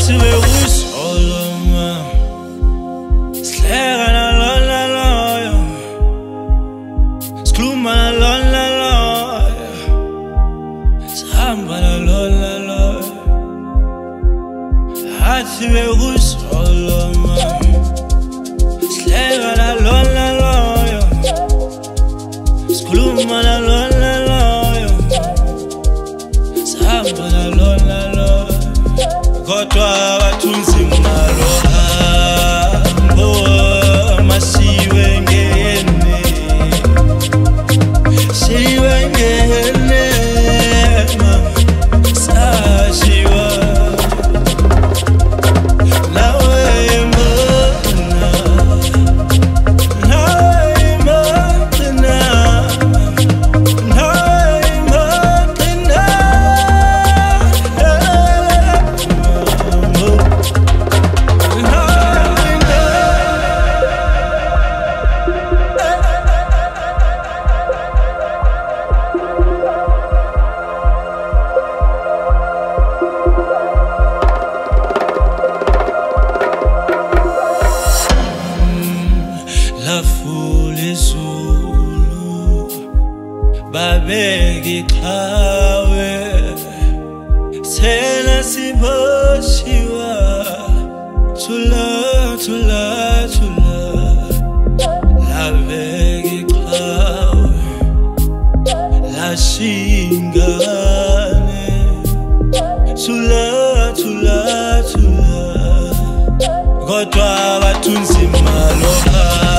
athi bewusoloma sihleka nalona loyo sikhuluma nalona loyo sihamba nalona loyo athi bewusoloma sihleka nalona loyo sikhuluma nalona loyo sihamba nalona loyo kodwa abathunzi malo hambo masiwe ngene siwe ngene sashiwa nawe mbona babeki qawe sena siboshiwa tula babeki qawe la shingane tula kodwa abathunzi malo